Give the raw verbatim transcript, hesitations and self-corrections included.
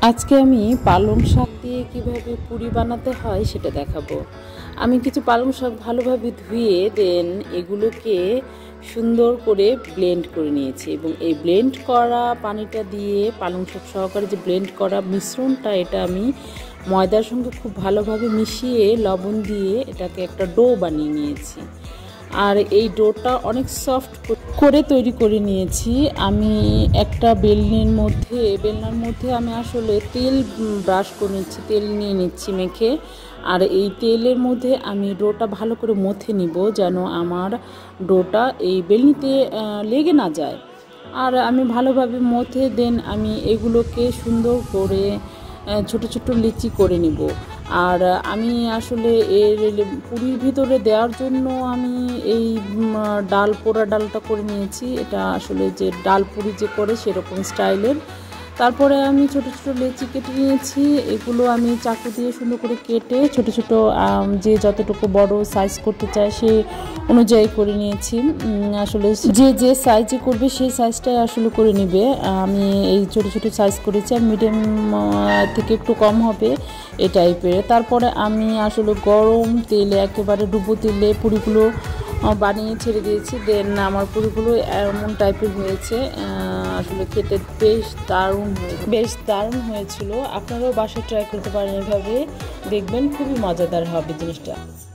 আজকে আমি পালং শাক দিয়ে কিভাবে পুরি বানাতে হয় সেটা দেখাবো। আমি কিছু পালং শাক ভালোভাবে ধুয়ে দেন এগুলোকে সুন্দর করে ব্লেন্ড করে নিয়েছি এবং এই ব্লেন্ড করা পানিটা দিয়ে পালং শাক সহকারে যে ব্লেন্ড করা মিশ্রণটা এটা আমি ময়দার সঙ্গে খুব ভালোভাবে মিশিয়ে লবণ দিয়ে এটাকে একটা ডো বানিয়ে নিয়েছি। আর এই ডোটা অনেক সফট করে তৈরি করে নিয়েছি। আমি একটা বেলনির মধ্যে বেলনার মধ্যে আমি আসলে তেল ব্রাশ করে নিচ্ছি, তেল নিয়ে নিচ্ছি মেখে। আর এই তেলের মধ্যে আমি ডোটা ভালো করে মথে নিব যেন আমার ডোটা এই বেলনিতে লেগে না যায়। আর আমি ভালোভাবে মথে দেন আমি এগুলোকে সুন্দর করে ছোট ছোট লিচি করে নিব। আর আমি আসলে এর পুরির ভিতরে দেওয়ার জন্য আমি এই ডাল পোড়া ডালটা করে নিয়েছি। এটা আসলে যে ডাল পুরি যে করে সেরকম স্টাইলের। তারপরে আমি ছোট ছোট লেচি কেটে নিয়েছি। এগুলো আমি চাকু দিয়ে সুন্দর করে কেটে ছোট ছোট যে যতটুকু বড় সাইজ করতে চায় সে অনুযায়ী করে নিয়েছি। আসলে যে যে সাইজে করবে সেই সাইজটাই আসলে করে নেবে। আমি এই ছোট ছোট সাইজ করেছি আর মিডিয়াম থেকে একটু কম হবে এই টাইপের। তারপরে আমি আসলে গরম তেলে একেবারে ডুবো তেলে পুরিগুলো বানিয়ে ছেড়ে দিয়েছি। দেন আমার পুরিগুলো এমন টাইপের হয়েছে, আসলে খেতে বেশ দারুণ বেশ দারুণ হয়েছিল। আপনারাও বাসায় ট্রাই করতে পারেন, এভাবে দেখবেন খুবই মজাদার হবে জিনিসটা।